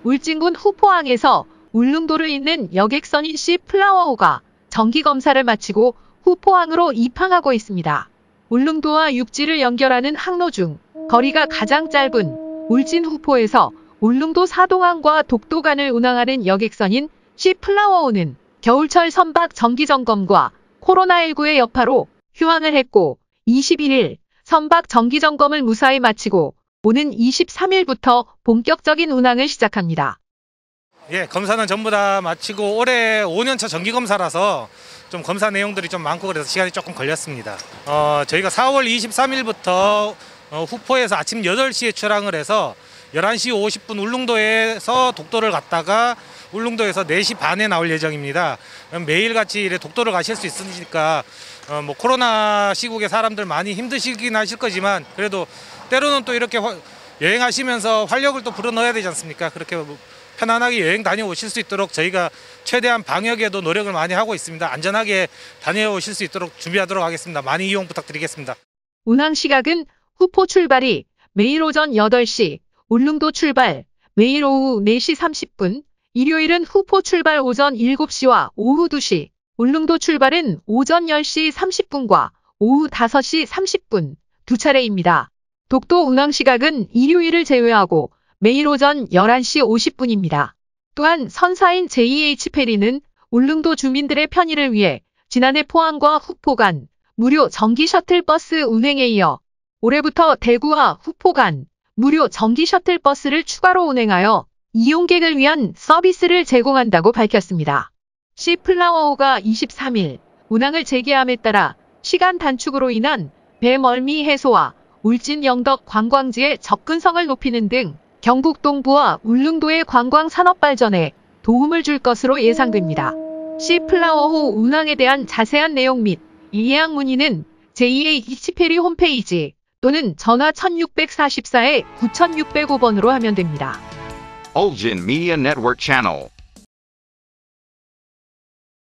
울진군 후포항에서 울릉도를 잇는 여객선인 시플라워호가 정기검사를 마치고 후포항으로 입항하고 있습니다. 울릉도와 육지를 연결하는 항로 중 거리가 가장 짧은 울진 후포에서 울릉도 사동항과 독도 간을 운항하는 여객선인 시플라워호는 겨울철 선박 정기점검과 코로나19의 여파로 휴항을 했고 21일 선박 정기점검을 무사히 마치고 오는 23일부터 본격적인 운항을 시작합니다. 예, 검사는 전부 다 마치고 올해 5년차 정기검사라서 좀 검사 내용들이 좀 많고 그래서 시간이 조금 걸렸습니다. 저희가 4월 23일부터 후포에서 아침 8시에 출항을 해서 11시 50분 울릉도에서 독도를 갔다가 울릉도에서 4시 반에 나올 예정입니다. 매일같이 이래 독도를 가실 수 있으니까 뭐 코로나 시국에 사람들 많이 힘드시긴 하실 거지만 그래도 때로는 또 이렇게 여행하시면서 활력을 또 불어넣어야 되지 않습니까? 그렇게 편안하게 여행 다녀오실 수 있도록 저희가 최대한 방역에도 노력을 많이 하고 있습니다. 안전하게 다녀오실 수 있도록 준비하도록 하겠습니다. 많이 이용 부탁드리겠습니다. 운항 시각은 후포 출발이 매일 오전 8시, 울릉도 출발 매일 오후 4시 30분, 일요일은 후포 출발 오전 7시와 오후 2시, 울릉도 출발은 오전 10시 30분과 오후 5시 30분 두 차례입니다. 독도 운항 시각은 일요일을 제외하고 매일 오전 11시 50분입니다. 또한 선사인 JH페리는 울릉도 주민들의 편의를 위해 지난해 포항과 후포 간 무료 전기 셔틀버스 운행에 이어 올해부터 대구와 후포 간 무료 전기 셔틀버스를 추가로 운행하여 이용객을 위한 서비스를 제공한다고 밝혔습니다. 시플라워호가 23일 운항을 재개함에 따라 시간 단축으로 인한 배 멀미 해소와 울진 영덕 관광지의 접근성을 높이는 등 경북 동부와 울릉도의 관광 산업 발전에 도움을 줄 것으로 예상됩니다. 시플라워호 운항에 대한 자세한 내용 및 예약 문의는 JH페리 홈페이지 또는 전화 1644-9605번으로 하면 됩니다. Ulgin Media Network Channel